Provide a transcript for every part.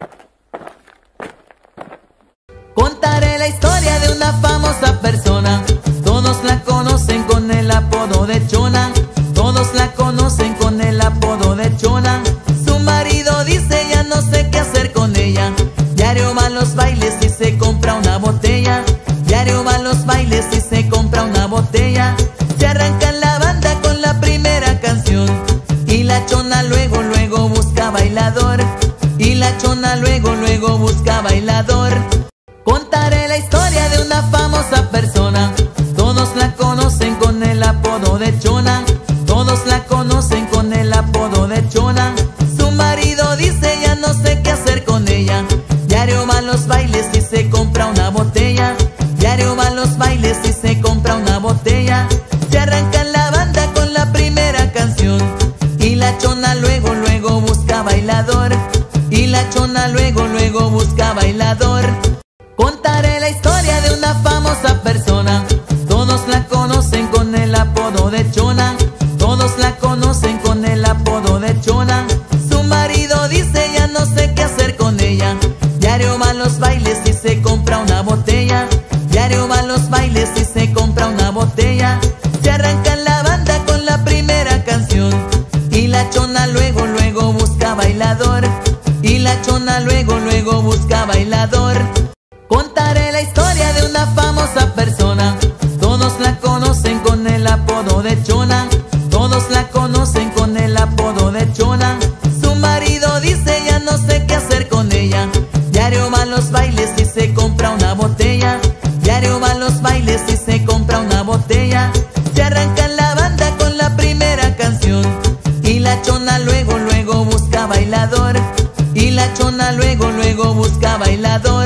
Contaré la historia de una famosa persona. Todos la conocen con el apodo de Chona. Todos la conocen con el apodo de Chona. Su marido dice ya no sé qué hacer con ella. Diario va a los bailes y se compra una botella. Diario va a los bailes y se compra una botella. Se arranca en la banda con la primera canción. Y la Chona luego, luego busca bailador. Y la Chona luego, luego busca bailador. Contaré la historia de una famosa persona. Todos la conocen con el apodo de Chona. Todos la conocen con el apodo de Chona. Su marido dice ya no sé qué hacer con ella. Diario va a los bailes y se compra una botella. Diario va a los bailes y se compra una botella. Se arranca en la banda con la primera canción. Y la Chona luego, luego busca bailador. Y la Chona luego, luego busca bailador. Contaré la historia de una famosa persona. Todos la conocen con el apodo de Chona. Todos la conocen con el apodo de Chona. Su marido dice ya no sé qué hacer con ella. Diario va a los bailes y se compra una botella. Diario va a los bailes y se compra una botella. Se arranca en la banda con la primera canción. Y la Chona luego, luego busca bailador. Y la Chona luego, luego busca bailador. Contaré la historia de una famosa persona. Todos la conocen con el apodo de Chona. Todos la conocen con el apodo de Chona. Su marido dice ya no sé qué hacer con ella. Diario va a los bailes y se compra una botella. Diario va a los bailes y se compra una botella. Se arranca en la banda con la primera canción. Y la Chona luego, luego busca bailador. Y la Chona luego, luego busca bailador.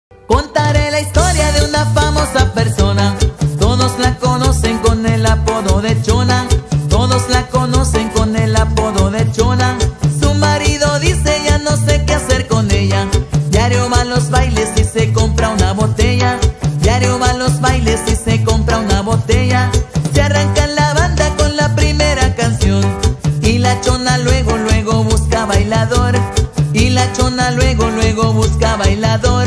Contaré la historia de una famosa persona. Todos la conocen con el apodo de Chona. Todos la conocen con el apodo de Chona. Su marido dice ya no sé qué hacer con ella. Diario va a los bailes y se compra una botella. Diario va a los bailes y se compra una botella. Se arranca en la banda con la primera canción. Y la Chona luego, luego busca bailador. Y la Chona luego, luego busca bailador.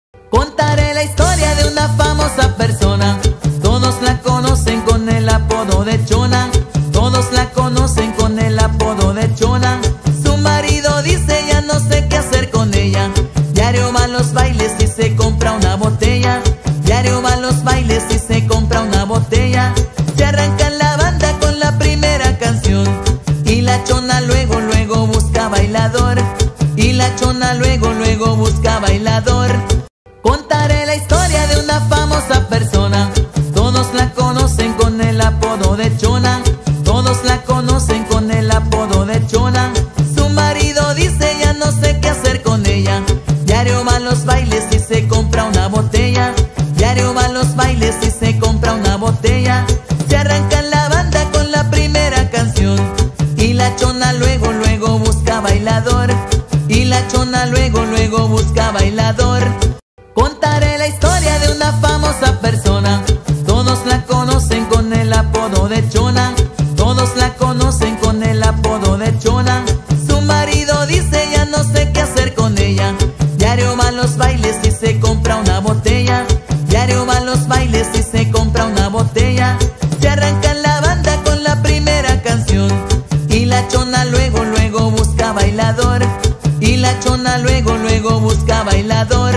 Contaré la historia de una famosa persona. Todos la conocen con el apodo de Chona. Todos la conocen con el apodo de Chona. Su marido dice ya no sé qué hacer con ella. Diario va a los bailes y se compra una botella. Diario va a los bailes y se compra una botella. Se arranca en la banda con la primera canción. Y la Chona luego, luego busca bailador. Y la Chona luego, luego busca bailador. Contaré la historia de una famosa persona. Todos la conocen con el apodo de Chona. Todos la conocen con el apodo de Chona. Su marido dice ya no sé qué hacer con ella. Diario va a los bailes y se compra una botella. Diario va a los bailes y se compra una botella. Se arranca en la banda con la primera canción. Y la Chona luego, luego busca bailador. Y la Chona luego, luego busca bailador. Contaré la historia de una famosa persona. Todos la conocen con el apodo de Chona. Todos la conocen con el apodo de Chona. Su marido dice ya no sé qué hacer con ella. Diario va a los bailes y se compra una botella. Diario va a los bailes y se compra una botella. Se arranca en la banda con la primera canción. Y la Chona luego, luego busca bailador. Y la Chona luego, luego busca bailador.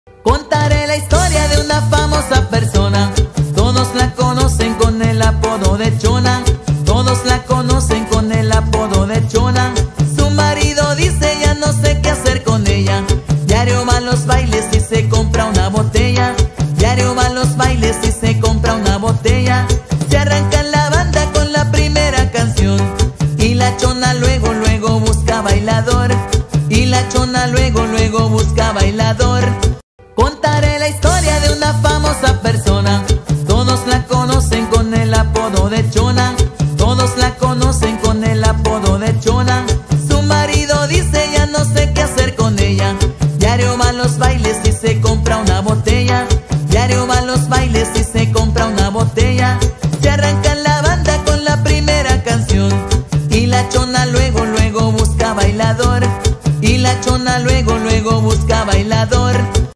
Contaré la historia de una famosa persona. Todos la conocen con el apodo de Chona. Todos la conocen con el apodo de Chona. Su marido dice ya no sé qué hacer con ella. Diario va a los bailes y se compra una botella. Diario va a los bailes y se compra una botella. Se arranca en la banda con la primera canción. Y la Chona luego, luego busca bailador. Y la Chona luego, luego busca bailador. Contaré la historia de una famosa persona. Todos la conocen con el apodo de Chona. Todos la conocen con el apodo de Chona. Su marido dice ya no sé qué hacer con ella. Diario va a los bailes y se compra una botella. Diario va a los bailes y se compra una botella. Se arranca en la banda con la primera canción. Y la Chona luego, luego busca bailador. Y la Chona luego, luego luego busca bailador.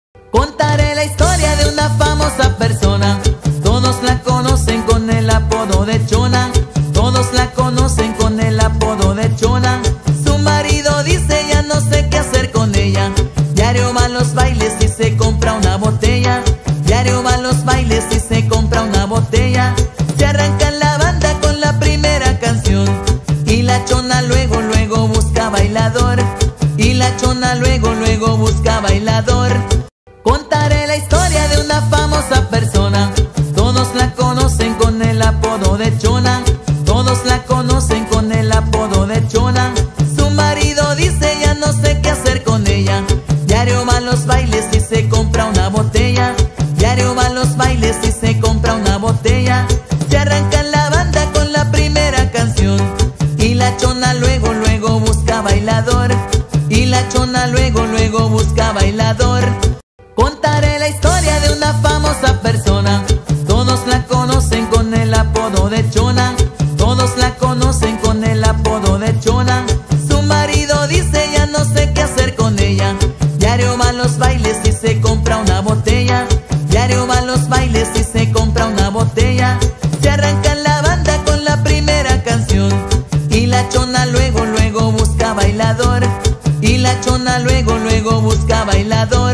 Contaré la historia de una famosa persona. Todos la conocen con el apodo de Chona. Todos la conocen con el apodo de Chona. Su marido dice ya no sé qué hacer con ella. Diario va a los bailes y se compra una botella. Diario va a los bailes y se compra una botella. Se arranca en la banda con la primera canción. Y la Chona luego, luego busca bailador. Y la Chona luego, luego busca bailador. Contaré la historia de una famosa persona. Todos la conocen con el apodo de Chona. Todos la conocen con el apodo de Chona. Su marido dice ya no sé qué hacer con ella. Diario va a los bailes y se compra una botella. Diario va a los bailes y se compra una botella. Se arranca en la banda con la primera canción. Y la Chona luego, luego busca bailador. Y la Chona luego, luego busca bailador. Contaré la historia de una famosa persona. Todos la conocen con el apodo de Chona. Todos la conocen con el apodo de Chona. Su marido dice ya no sé qué hacer con ella. Diario va a los bailes y se compra una botella. Diario va a los bailes y se compra una botella. Se arranca en la banda con la primera canción. Y la Chona luego, luego busca bailador. Y la Chona luego, luego busca bailador.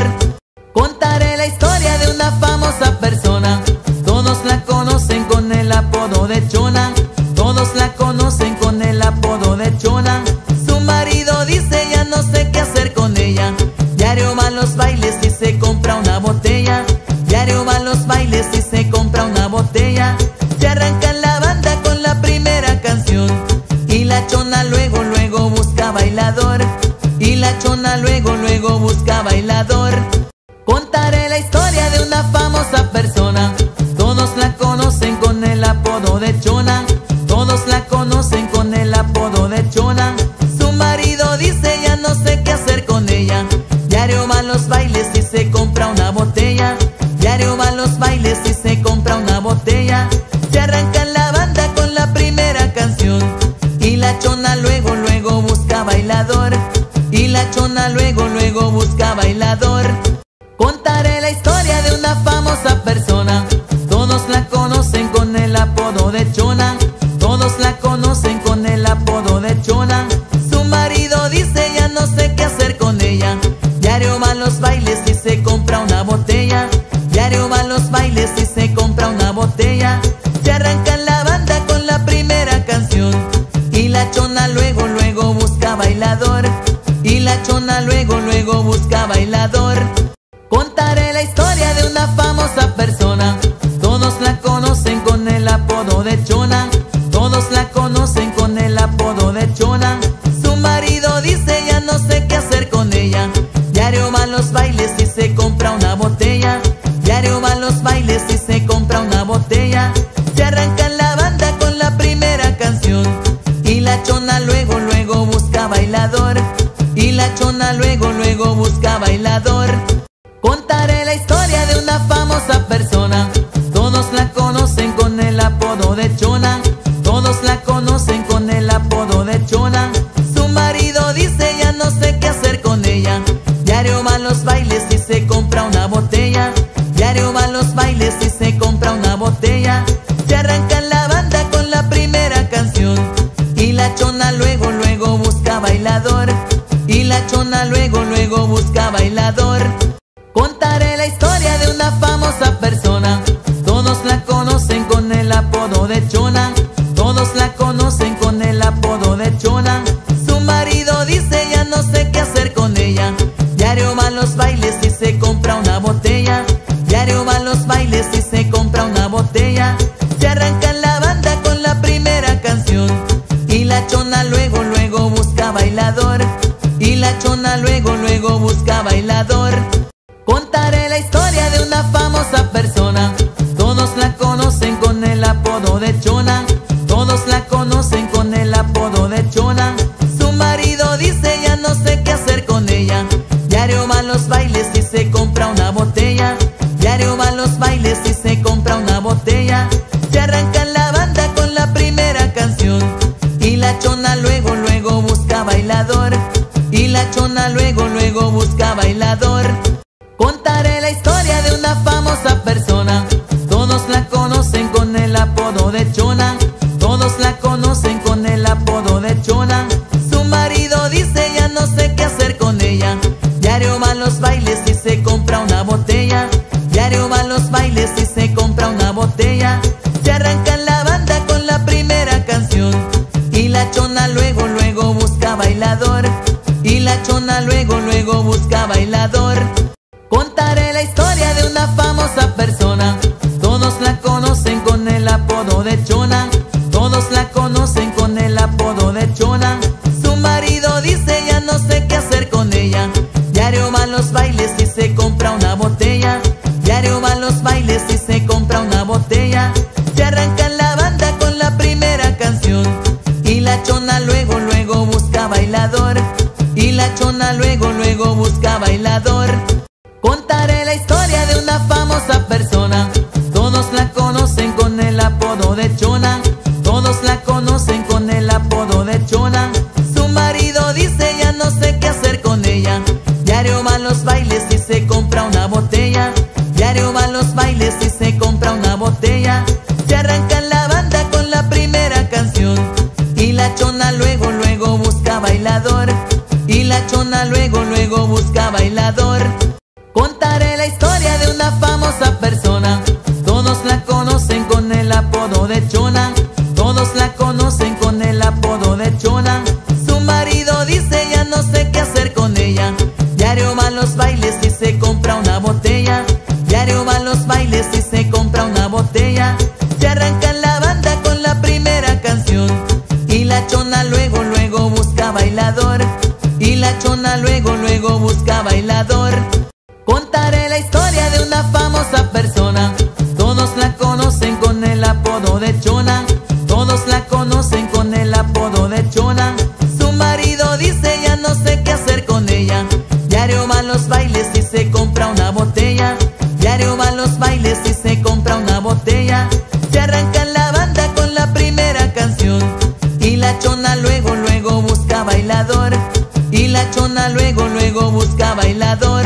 Contaré la historia de una famosa persona. Todos la conocen con el apodo de Chona. Todos la conocen con el apodo de Chona. Su marido dice ya no sé qué hacer con ella. Diario va a los bailes y se compra una botella. Diario va a los bailes y se compra una botella. Se arranca en la banda con la primera canción. Y la Chona luego, luego busca bailador. Y la Chona luego, luego busca bailador. Contaré la historia de una famosa persona. Todos la conocen con el apodo de Chona. Todos la conocen con el apodo de Chona. Su marido dice ya no sé qué hacer con ella. Diario va a los bailes y se compra una botella. Diario va a los bailes y se compra una botella. Se arranca en la banda con la primera canción. Y la Chona luego, luego busca bailador. Y la Chona luego, luego busca bailador. Contaré la historia de una famosa persona. Todos la conocen con el apodo de Chona. Todos la conocen con el apodo de Chona. Su marido dice ya no sé qué hacer con ella. Diario va a los bailes y se compra una botella. Diario va a los bailes y se compra una botella. Se arranca en la banda con la primera canción. Y la Chona luego, luego busca bailador. Y la Chona luego, luego busca bailador. Contaré la historia de una famosa persona. Todos la conocen con el apodo de Chona. Todos la conocen con el apodo de Chona. Su marido dice ya no sé qué hacer con ella. Diario va a los bailes y se compra una botella. Diario va a los bailes y se compra una botella. Se arranca en la banda con la primera canción. Y la Chona luego, luego busca bailador. Y la Chona luego, luego busca bailador. Contaré la historia de una famosa persona. Todos la conocen con el apodo de Chona. Todos la conocen con el apodo de Chona. Su marido dice ya no sé qué hacer con ella. Diario va a los bailes y se compra una botella. Diario va a los bailes y se compra una botella. Se arranca en la banda con la primera canción. Y la Chona luego, luego busca bailador. Y la Chona luego, luego busca bailador. Contaré la historia de una famosa persona. Todos la conocen con el apodo de Chona. Todos la conocen con el apodo de Chona. Su marido dice ya no sé qué hacer con ella. Diario va a los bailes y se compra una botella. Diario va a los bailes y se compra una botella. Se arranca en la banda con la primera canción. Y la Chona luego, luego busca bailador. Y la Chona luego, luego busca bailador. Contaré la historia de una famosa persona. Todos la conocen con el apodo de Chona. Todos la conocen con el apodo de Chona. Su marido dice ya no sé qué hacer con ella. Diario va a los bailes y se compra una botella. Diario va a los bailes y se compra una botella. Se arranca en la banda con la primera canción. Y la Chona luego, luego busca bailador. Y la Chona luego, luego busca bailador. Contaré la historia de una famosa persona. Todos la conocen con el apodo de Chona. Todos la conocen con el apodo de Chona. Su marido dice ya no sé qué hacer con ella. Diario va a los bailes y se compra una botella. Diario va a los bailes y se compra una botella. Se arranca en la banda con la primera canción. Y la Chona luego, luego busca bailador. Y la Chona luego, luego busca bailador. Contaré la historia de una famosa persona. Todos la conocen con el apodo de Chona. Todos la conocen con el apodo de Chona. Su marido dice ya no sé qué hacer con ella. Diario va a los bailes y se compra una botella. Diario va a los bailes y se compra una botella. Se arranca en la banda con la primera canción. Y la Chona luego, luego busca bailador. Y la Chona luego, luego busca bailador. Contaré la historia de una famosa persona. Todos la conocen con el apodo de Chona. Todos la conocen con el apodo de Chona. Su marido dice ya no sé qué hacer con ella. Diario va a los bailes y se compra una botella. Diario va a los bailes y se compra una botella. Se arranca en la banda con la primera canción. Y la Chona luego, luego busca bailador. Y la Chona luego, luego busca bailador. Contaré la historia de una famosa persona. Todos la conocen con el apodo de Chona. Todos la conocen con el apodo de Chona. Su marido dice ya no sé qué hacer con ella. Diario va a los bailes y se compra una botella. Diario va a los bailes y se compra una botella. Se arranca en la banda con la primera canción. Y la Chona luego, luego busca bailador. Y la Chona luego, luego busca bailador. Contaré la historia de una famosa persona. Todos la conocen con el apodo de Chona. Todos la conocen con el apodo de Chona. Su marido dice ya no sé qué hacer con ella. Diario va a los bailes y se compra una botella. Diario va a los bailes y se compra una botella. Se arranca en la banda con la primera canción. Y la Chona luego, luego busca bailador. Y la Chona luego, luego busca bailador.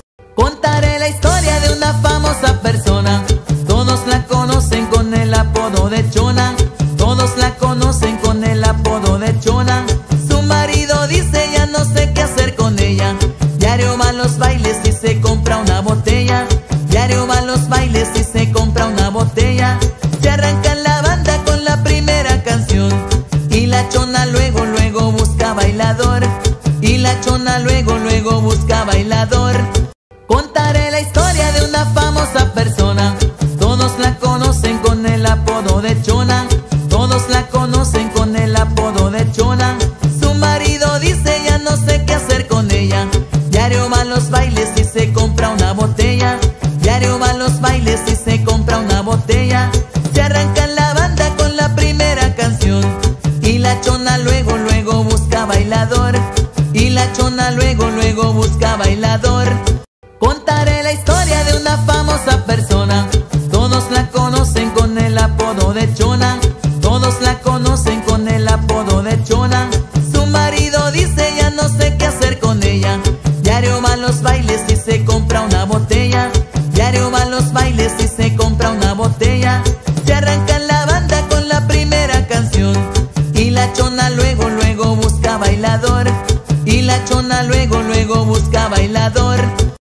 Contaré la historia de una famosa persona. Todos la conocen con el apodo de Chona. Todos la conocen con el apodo de Chona. Su marido dice ya no sé qué hacer con ella. Diario va a los bailes y se compra una botella. Diario va a los bailes y se compra una botella. Se arranca en la banda con la primera canción. Y la Chona luego, luego busca bailador. Y la Chona luego, luego busca bailador. Contaré la historia de una famosa persona. Todos la conocen con el apodo de Chona. Todos la conocen con el apodo de Chona. Su marido dice ya no sé qué hacer con ella. Diario va a los bailes y se compra una botella. Diario va a los bailes y se compra una botella. Se arranca en la banda con la primera canción. Y la Chona luego, luego busca bailador. Y la Chona luego, luego busca bailador. Contaré la historia de una famosa persona. Todos la conocen con el apodo de Chona. Todos la conocen con el apodo de Chona. Su marido dice ya no sé qué hacer con ella. Diario va a los bailes y se compra una botella. Diario va a los bailes y se compra una botella. Se arranca en la banda con la primera canción. Y la Chona luego, luego busca bailador. Y la Chona luego, luego busca bailador.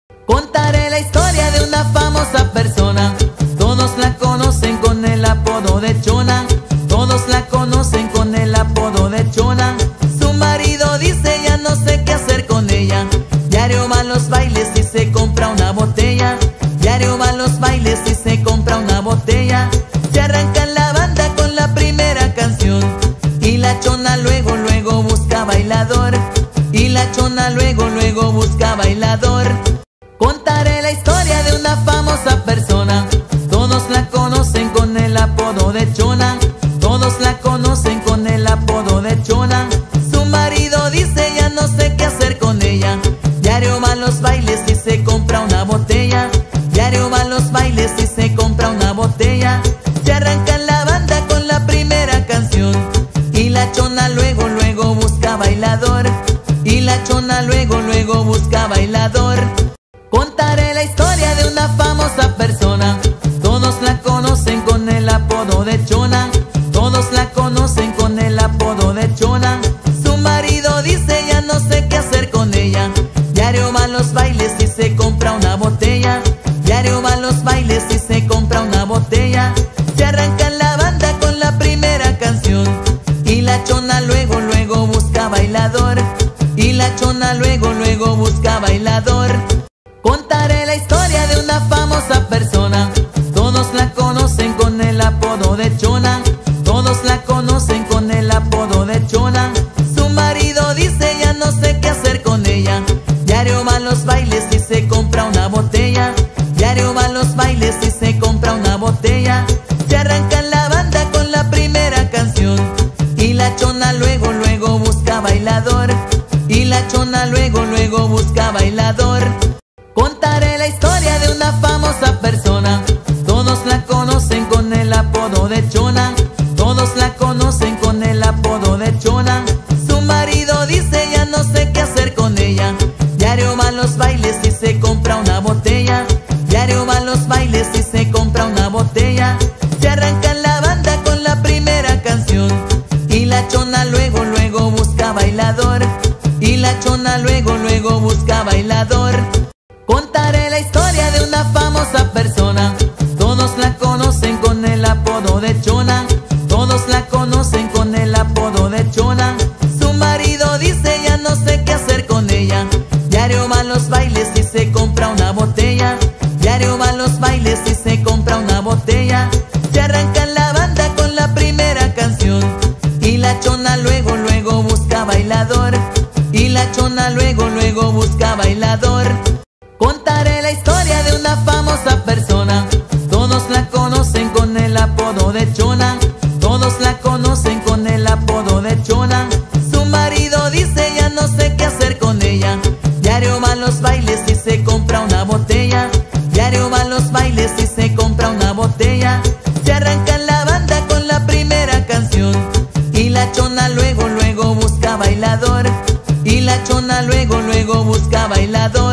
Contaré la historia de una famosa persona. Todos la conocen con el apodo de Chona. Todos la conocen con el apodo de Chona. Su marido dice ya no sé qué hacer con ella. Diario va a los bailes y se compra una botella. Diario va a los bailes y se compra una botella. Se arranca en la banda con la primera canción. Y la Chona luego, luego busca bailador. Y la Chona luego, luego busca bailador. Contaré la historia de una famosa persona. Todos la conocen con el apodo de Chona. Todos la conocen con el apodo de Chona. Su marido dice ya no sé qué hacer con ella. Diario va a los bailes y se compra una botella. Diario va a los bailes y se compra una botella. Se arranca en la banda con la primera canción. Y la Chona luego, luego busca bailador. Y la Chona luego, luego busca bailador. Diario va a los bailes y se compra una botella. Diario va a los bailes y se compra una botella. Se arranca en la banda con la primera canción. Y la chona luego, luego busca bailador. Y la chona luego, luego busca bailador. Contaré la historia de una famosa persona. Todos la conocen con el apodo de Chona. Todos la conocen con el apodo de Chona. Su marido dice ya no sé qué hacer con ella. Diario va a los bailes y se compra una botella. Diario va a los bailes y se compra una botella. Se arranca en la banda con la primera canción. Y la chona luego, luego busca bailador. Y la chona luego, luego busca bailador. Contaré la historia de una famosa persona. Todos la conocen con el apodo de Chona. Todos la conocen con el apodo de Chona. Su marido dice ya no sé qué hacer con ella. Diario va a los bailes y se compra una botella. Diario va a los bailes y se compra una botella. Se arranca en la banda con la primera canción. Y la chona luego, luego busca bailador. Y la chona luego, luego busca bailador. Contaré la historia de una famosa persona. Todos la conocen con el apodo de Chona. Todos la conocen con el apodo de Chona. Su marido dice ya no sé qué hacer con ella. Diario va a los bailes y se compra una botella. Diario va a los bailes y se compra una botella. Se arranca en la banda con la primera canción. Y la chona luego, luego busca bailador. Y la chona luego, luego busca bailador. Contaré la historia de una famosa persona. Todos la conocen con el apodo de Chona. Todos la conocen con el apodo de Chona. Su marido dice ya no sé qué hacer con ella. Diario va a los bailes y se compra una botella. Diario va a los bailes y se compra una botella. Se arranca en la banda con la primera canción. Y la chona luego, luego busca bailador. Y la chona luego, luego busca bailador.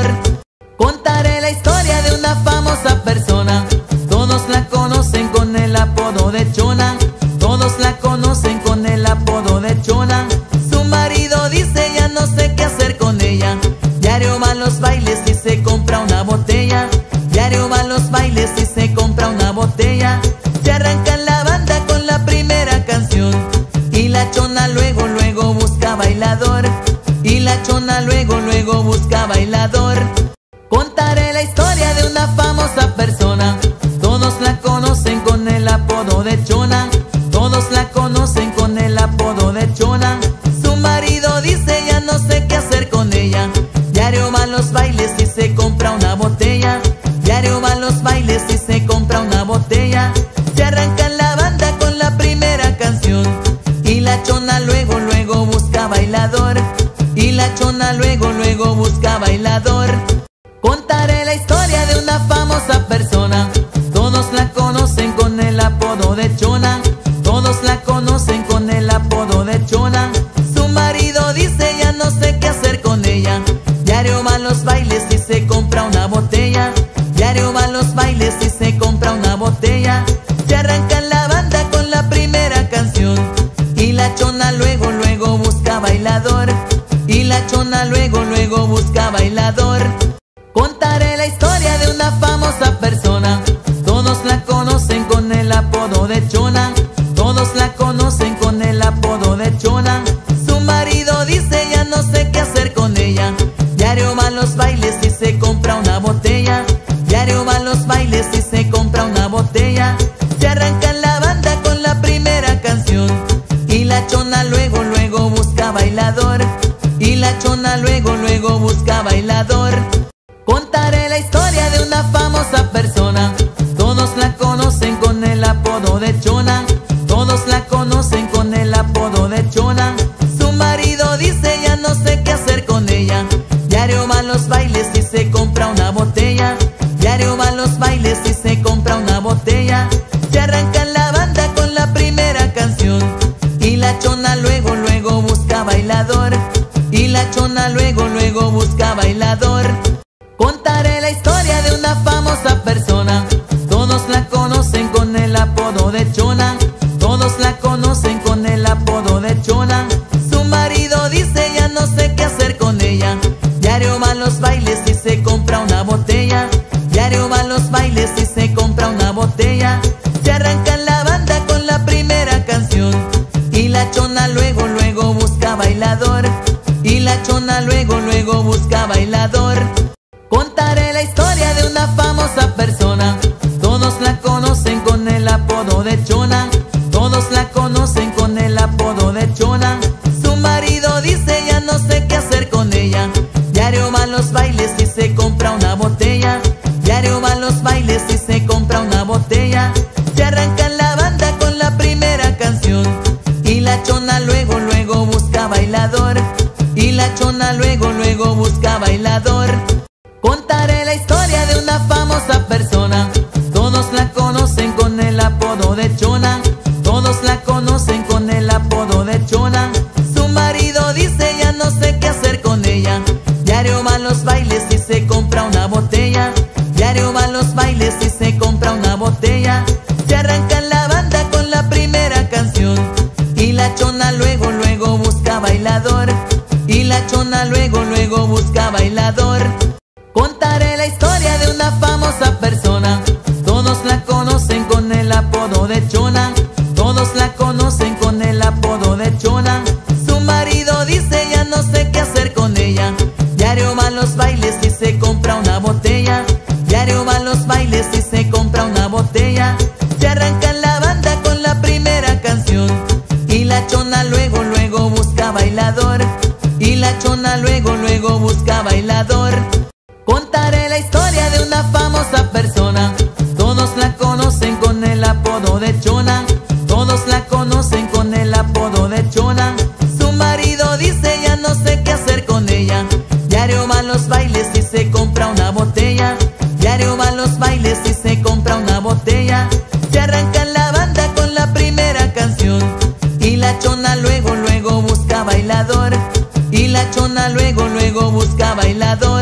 Contaré la historia de una famosa persona. Todos la conocen con el apodo de Chona. Todos la conocen con el apodo de Chona. Su marido dice ya no sé qué hacer con ella. Diario va a los bailes y se compra una botella. Diario va a los bailes y se compra una botella. Se arranca en la banda con la primera canción. Y la chona luego, luego busca bailador. Y la chona luego, luego busca bailador. Contaré la historia de una famosa persona. Todos la conocen con el apodo de Chona. Todos la conocen con el apodo de Chona. Su marido dice ya no sé qué hacer con ella. Diario va a los bailes y se compra una botella. Diario va a los bailes y se compra una botella. Se arranca en la banda con la primera canción. Y la chona luego, luego busca bailador. Y la chona luego, luego busca bailador. Contaré la historia de una famosa persona. Todos la conocen con el apodo de Chona. Todos la conocen con el apodo de Chona. Su marido dice ya no sé qué hacer con ella. Diario va a los bailes y se compra una botella. Diario va a los bailes y se compra una botella. Se arranca en la banda con la primera canción. Y la chona luego, luego busca bailador. Y la chona luego, luego busca bailador. Contaré la historia de una famosa persona. Todos la conocen con el apodo de Chona. Todos la conocen con el apodo de Chona. Su marido dice ya no sé qué hacer con ella. Diario va a los bailes y se compra una botella. Diario va a los bailes y se compra una botella. Se arranca en la banda con la primera canción. Y la chona luego, luego busca bailador. Y la chona luego, luego busca bailador. Contaré la historia de una famosa persona. Todos la conocen con el apodo de Chona. Todos la conocen con el apodo de Chona. Su marido dice ya no sé qué hacer con ella. Diario va a los bailes y se compra una botella. Diario va a los bailes y se compra una botella. Se arranca en la banda con la primera canción. Y la chona luego, luego busca bailador. Y la chona luego, luego busca bailador. Contaré la historia de una famosa persona. Todos la conocen con el apodo de Chona. Todos la conocen con el apodo de Chona. Su marido dice ya no sé qué hacer con ella. Diario va a los los bailes y se compra una botella. Diario va a los bailes y se compra una botella. Se arranca en la banda con la primera canción. Y la chona luego, luego busca bailador. Y la chona luego, luego busca bailador. Contaré la historia de una famosa persona. Todos la conocen con el apodo de Chona. Todos la conocen con el apodo de Chona. Su marido dice ya no sé qué hacer con ella. Diario va a los bailes y se compra una botella. Diario va a los bailes y se compra una botella. Se arranca en la banda con la primera canción. Y la chona luego, luego busca bailador. Y la chona luego, luego busca bailador. Contaré la historia de una famosa persona. Todos la conocen con el apodo de Chona. Todos la conocen con el apodo de Chona. Su marido dice ya no sé qué hacer con ella. Diario va a los bailes y se compra una botella. Diario va a los bailes y se compra una botella. Se arranca en la banda con la primera canción. Y la chona luego, luego busca bailador. Y la chona luego, luego busca bailador. Contaré la historia de una famosa persona. Todos la conocen con el apodo de Chona. Todos la conocen con el apodo de Chona. Su marido dice ya no sé qué hacer con ella. Diario va a los bailes y se compra una botella. Diario va a los bailes y se compra una botella. Se arranca en la banda con la primera canción. Y la chona luego, luego busca bailador. Y la chona luego, luego busca bailador. Contaré la historia de una famosa persona. Todos la conocen con el apodo de Chona. Todos la conocen con el apodo de Chona. Su marido dice ya no sé qué hacer con ella. Diario va a los bailes y se compra una botella. Diario va a los bailes y se compra una botella. Se arranca en la banda con la primera canción. Y la chona luego, luego busca bailador. Y la chona luego, luego busca bailador.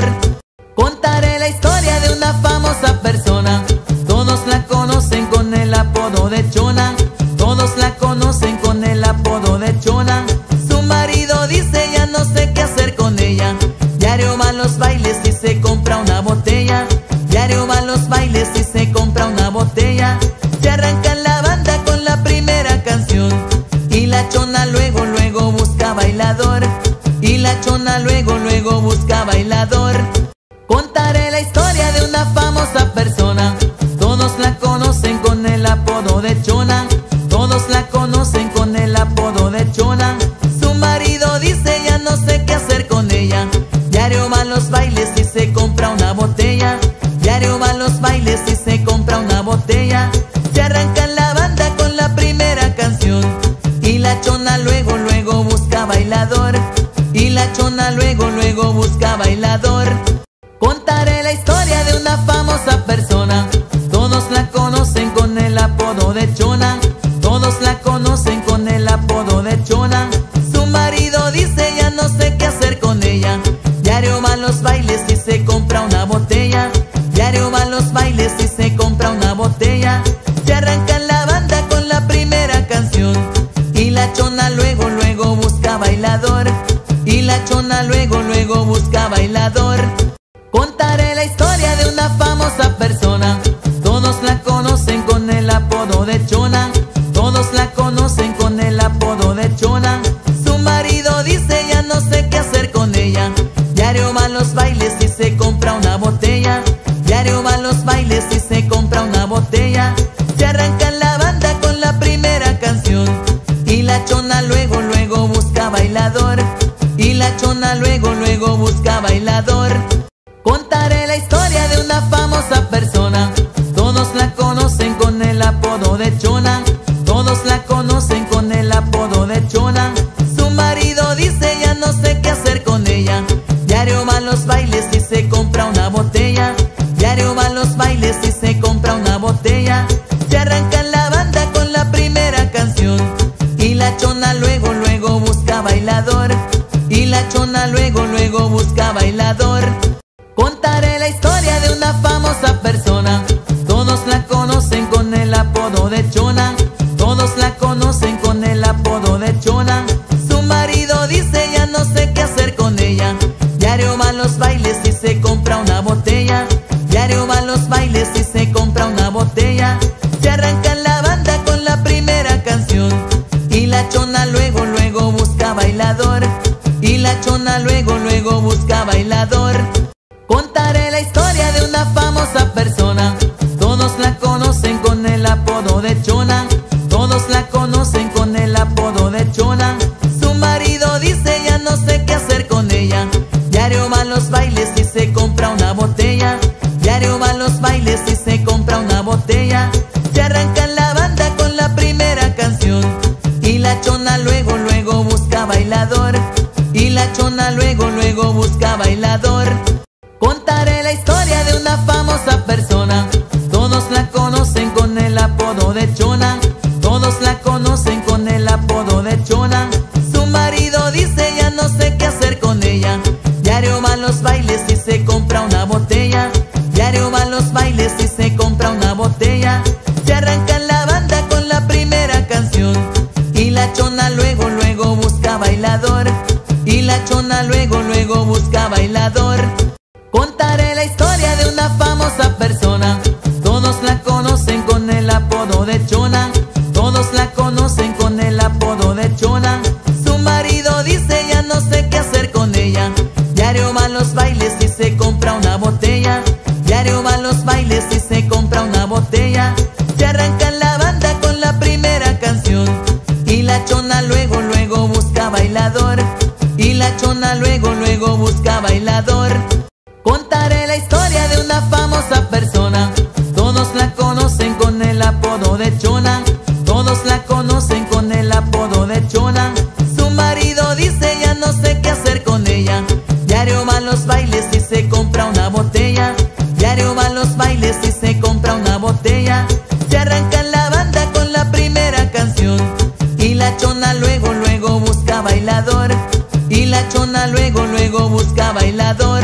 Contaré la historia de una famosa persona. Todos la conocen con el apodo de Chona. Todos la conocen con el apodo de Chona. Su marido dice ya no sé qué hacer con ella. Diario va a los bailes y se compra una botella. Diario va a los bailes y se compra una botella. Se arranca en la banda con la primera canción. Y la chona luego, luego busca bailador. Y la chona luego, luego busca bailador. Contaré la historia de una famosa persona. Todos la conocen con el apodo de Chona. Todos la conocen con el apodo de Chona. Su marido dice ya no sé qué hacer con ella. Diario va a los bailes y se compra una botella. Diario va a los bailes y se compra una botella. Se arranca en la banda con la primera canción. Y la chona luego, luego busca bailador. Y la chona luego, luego busca bailador. Contaré la historia de una famosa persona. Todos la conocen con el apodo de Chona. Todos la conocen con el apodo de Chona. Su marido dice ya no sé qué hacer con ella. Diario va a los bailes y se compra una botella. Diario va a los bailes y se compra una botella. Se arranca en la banda con la primera canción. Y la chona luego, luego busca bailador. Y la chona luego, luego busca bailador. Contaré la historia de una famosa persona. Todos la conocen con el apodo de Chona. Todos la conocen con el apodo de Chona. Su marido dice ya no sé qué hacer con ella. Diario va a los bailes y se compra una botella. Diario va a los bailes y se compra una botella. Se arranca en la banda con la primera canción. Y la chona luego, luego busca bailador. Y la chona luego, luego busca bailador. Contaré la historia de una famosa persona. Todos la conocen con el apodo de Chona. Todos la conocen con el apodo de Chona. Su marido dice ya no sé qué hacer con ella. Diario va a los bailes y se compra una botella. Diario va a los bailes y se compra una botella. Se arranca en la banda con la primera canción. Y la chona luego, luego busca bailador. Y la chona luego, luego busca bailador. Contaré la historia de una famosa persona. Todos la conocen con el apodo de Chona. Todos la conocen con el apodo de Chona. Su marido dice ya no sé qué hacer con ella. Diario va a los bailes y se una botella. Diario va a los bailes y se compra una botella. Se arranca en la banda con la primera canción. Y la chona luego, luego busca bailador. Y la chona luego, luego busca bailador. Contaré la historia de una famosa persona. Todos la conocen con el apodo de Chona. Todos la conocen con el apodo de Chona. Su marido dice ya no sé qué hacer con ella. Diario va a los bailes y se compra una botella. Diario va a los bailes y se compra una botella. Se arranca en la banda con la primera canción. Y la chona luego, luego busca bailador. Y la chona luego, luego busca bailador. Contaré la historia de una famosa persona. Todos la conocen con el apodo de Chona. Todos la conocen con el apodo de Chona. Su marido dice ya no sé qué hacer con ella. Diario va a los bailes y se compra una botella. Diario va a los bailes y se compra una botella. Se arranca en la banda con la primera canción. Y la chona luego, luego busca bailador. Y la chona luego, luego busca bailador. Contaré la historia de una famosa persona. Todos la conocen con el apodo de Chona. Todos la conocen con el apodo de Chona. Su marido dice ya no sé qué hacer con ella. Diario va a los bailes y se compra una botella. Diario va a los bailes y se compra una botella. Se arranca en la banda con la primera canción. Y la chona luego, luego busca bailador. Y la chona luego, luego busca bailador. Contaré la historia de una famosa persona. Todos la conocen con el apodo de Chona. Todos la conocen con el apodo de Chona. Su marido dice ya no sé qué hacer con ella. Diario va a los bailes y se compra una botella. Diario va a los bailes y se compra una botella. Se arranca en la banda con la primera canción. Y la chona luego, luego busca bailador. Y la chona luego, luego busca bailador.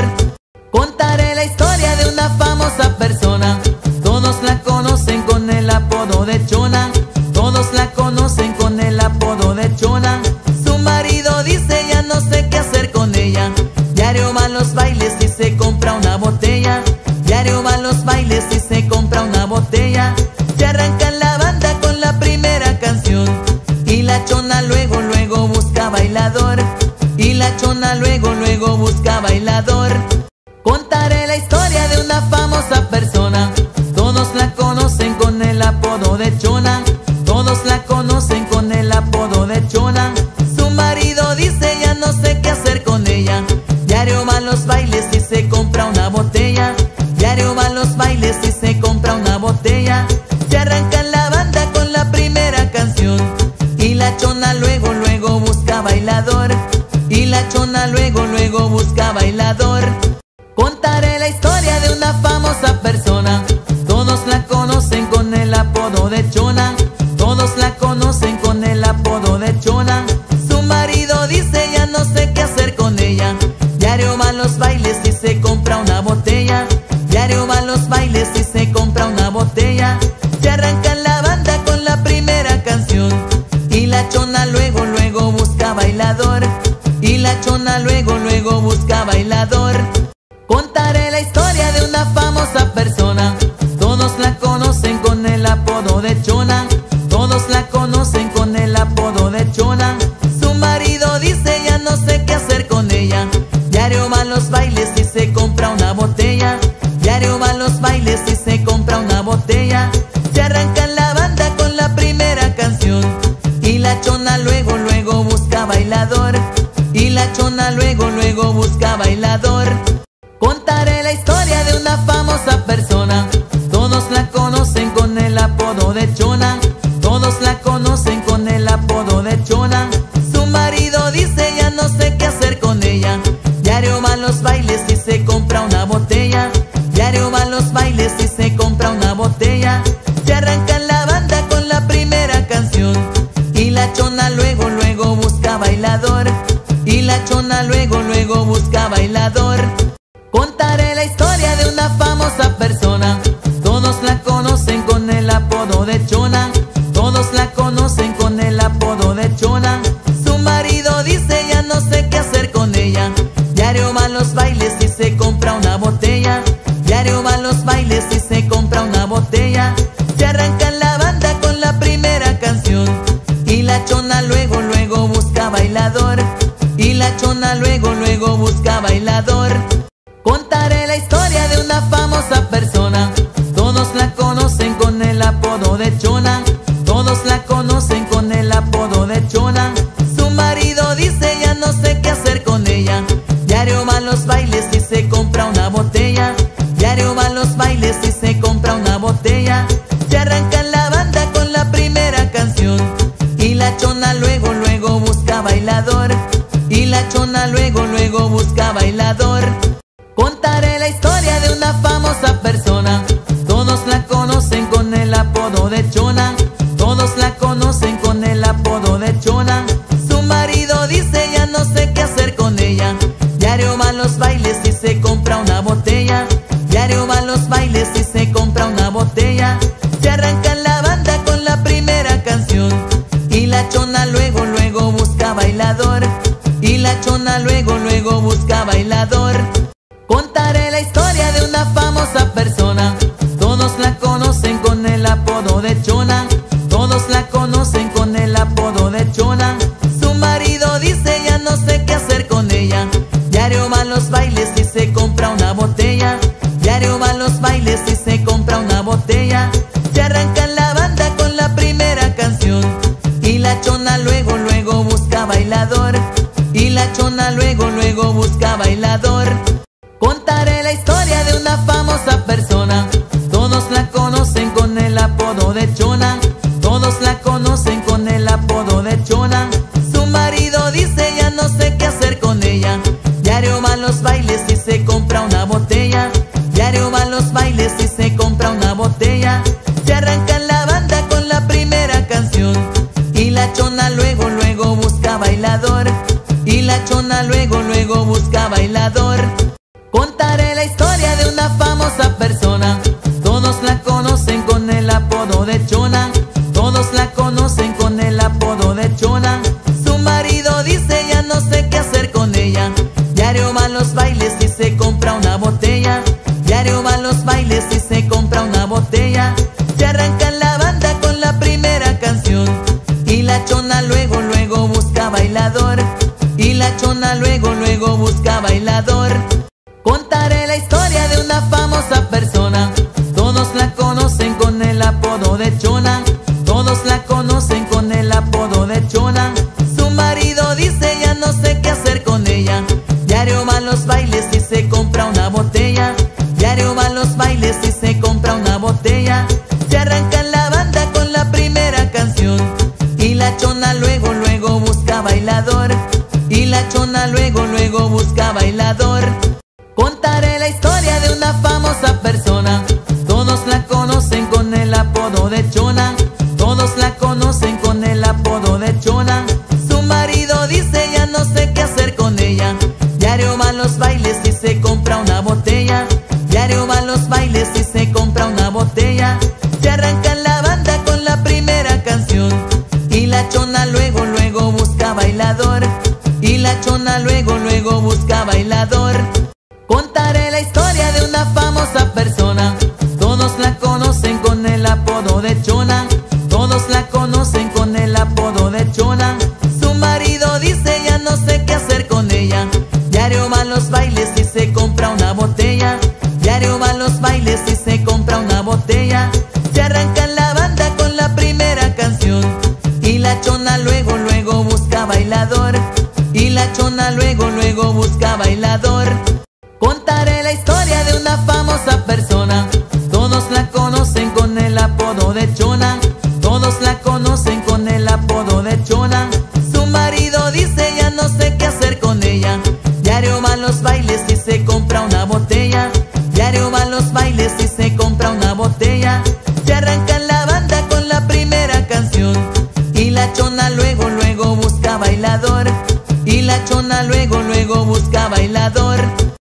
Contaré la historia de una famosa persona. Todos la conocen con el apodo de Chona. Todos la conocen con el apodo de Chona. Su marido dice ya no sé qué hacer con ella. Diario va a los bailes y se compra una botella. Diario va a los bailes y se compra una botella. Se arranca en la banda con la primera canción. Y la chona luego, luego busca bailador. Y la chona luego, luego busca bailador. Contaré la historia de una famosa persona. Todos la conocen con el apodo de Chona. Todos la conocen con el apodo de Chona. Su marido dice ya no sé qué hacer con ella. Diario va a los bailes y se compra una botella. Diario va a los bailes y se compra una botella. Se arranca en la banda con la primera canción. Y la chona luego, luego busca bailador. Y la chona luego, luego busca bailador. Contaré la historia de una famosa persona. Todos la conocen con el apodo de Chona. Todos la conocen con el apodo de Chona. Su marido dice ya no sé qué hacer con ella. Diario va a los bailes y se compra una botella. Diario va a los bailes y se compra una botella. Se arranca en la banda con la primera canción. Y la chona luego, luego busca bailador. Y la chona luego, luego busca bailador. Contaré la historia de una famosa persona. Todos la conocen con el apodo de Chona. Todos la conocen con el apodo de Chona. Su marido dice ya no sé qué hacer con ella. Diario va a los bailes y se compra una botella. Diario va a los bailes y se compra una botella. Se arranca en la banda con la primera canción. Y la chona luego, luego busca bailador. Y la chona luego, luego busca bailador. Contaré la historia de una famosa persona. Todos la conocen con el apodo de Chona. Todos la conocen con el apodo de Chona. Su marido dice ya no sé qué hacer con ella. Diario va a los bailes y se compra una botella. Diario va a los bailes y se compra una botella. Se arranca en la banda con la primera canción. Y la chona luego, luego busca bailador. Y la chona luego, luego busca bailador. Contaré la historia de una famosa persona. Todos la conocen con el apodo de Chona. Todos la conocen con el apodo de Chona. Su marido dice ya no sé qué hacer con ella. Diario va a los bailes y se compra una botella. diario va a los bailes y se compra una botella. Se arranca la banda con la primera canción y la chona luego, luego busca bailador. Y la chona luego, luego busca bailador. Contaré la historia de una famosa persona. Todos la conocen con el apodo de Chona. Todos la conocen con el apodo de Chona. Su marido dice ya no sé qué hacer con ella. Diario va a los bailes y se compra una botella. Diario va a los bailes y se compra una botella. Se arranca la banda con la primera canción y la chona luego, luego busca bailador. Y la chona luego, luego busca bailador. Contaré la historia de una famosa persona. Todos la conocen con el apodo de Chona. Todos la conocen con el apodo de Chona. Su marido dice ya no sé qué hacer con ella. Diario va a los bailes y se compra una botella. Diario va a los bailes y se compra una botella. Se arranca la banda con la primera canción y la chona luego, luego busca bailador. Y la chona luego, luego busca bailador. Contaré la historia de una famosa persona. Todos la conocen con el apodo de Chona. Todos la conocen con el apodo de Chona. Su marido dice ya no sé qué hacer con ella. Diario va a los bailes y se compra una botella. Diario va a los bailes y se compra una botella. Se arranca la banda con la primera canción y la chona luego, luego busca bailador. Y la chona luego, luego busca bailador. Contaré la historia de una famosa persona. Todos la conocen con el apodo de Chona. Todos la conocen con el apodo de Chona. Su marido dice ya no sé qué hacer con ella. Diario va a los bailes y se compra una botella. Diario va a los bailes y se compra una botella. Se arranca la banda con la primera canción y la chona luego, luego busca bailador. Y la chona luego, luego busca bailador. Contaré la historia de una famosa persona. Todos la conocen con el apodo de Chona. Todos la conocen con el apodo de Chona. Su marido dice ya no sé qué hacer con ella. Diario va a los bailes y se compra una botella. Diario va a los bailes y se compra una botella. Se arranca la banda con la primera canción y la chona luego, luego busca bailador. Y la chona luego, luego busca bailador. Contaré la historia de una famosa persona. Todos la conocen con el apodo de Chona. Todos la conocen con el apodo de Chona. Su marido dice ya no sé qué hacer con ella. Diario va a los bailes y se compra una botella. Diario va a los bailes y se compra una botella. Se arranca la banda con la primera canción y la chona luego, luego busca bailador. Y la chona luego, luego busca bailador. Contaré la historia de una famosa persona. Todos la conocen con el apodo de Chona. Todos la conocen con el apodo de Chona. Su marido dice ya no sé qué hacer con ella. Diario va a los bailes y se compra una botella. Diario va a los bailes y se compra una botella. Se arranca la banda con la primera canción y la chona luego, luego busca bailador. Y la chona luego, luego busca bailador. Contaré la historia de una famosa persona. Todos la conocen con el apodo de Chona. Todos la conocen con el apodo de Chona. Su marido dice ya no sé qué hacer con ella. Diario va a los bailes y se compra una botella. Diario va a los bailes y se compra una botella. Se arranca la banda con la primera canción y la chona luego, luego busca bailador. Y la chona luego, luego busca bailador.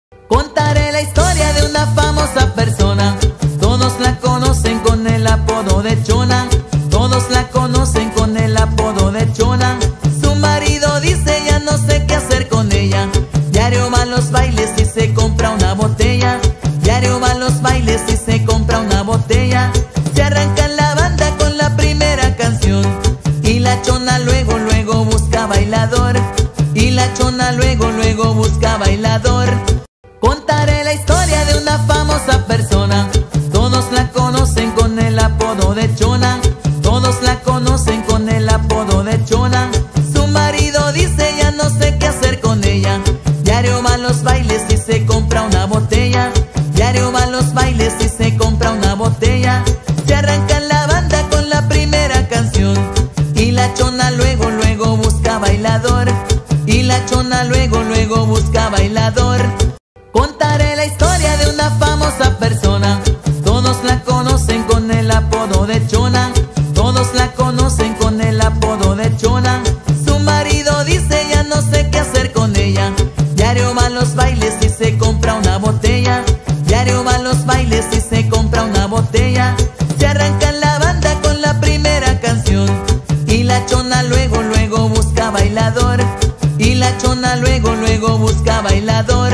Contaré la historia de una famosa persona. Todos la conocen con el apodo de Chona. Todos la conocen con el apodo de Chona. Su marido dice ya no sé qué hacer con ella. Diario va a los bailes y se compra una botella. Diario va a los bailes y se compra una botella. Se arranca la banda con la primera canción y la chona luego, luego busca bailador. Y la chona luego, luego busca bailador. Contaré la historia de una famosa persona. Todos la conocen con el apodo de Chona. Todos la conocen con el apodo de Chona. Su marido dice ya no sé qué hacer con ella. Diario va a los bailes y se compra una botella. Diario va los bailes y se compra una botella. Se arranca la banda con la primera canción. Y la chona luego, luego busca bailador. Y la chona luego, luego busca bailador. Contaré la historia de una famosa persona. Todos la conocen con el apodo de Chona. Todos la conocen con el apodo de Chona. Su marido dice ya no sé qué hacer con ella. Diario va a los bailes y se compra una botella. Diario va a los bailes y se compra una botella. Se arranca la banda con la primera canción. Y la chona luego, luego busca bailador. Y la chona luego, luego busca bailador.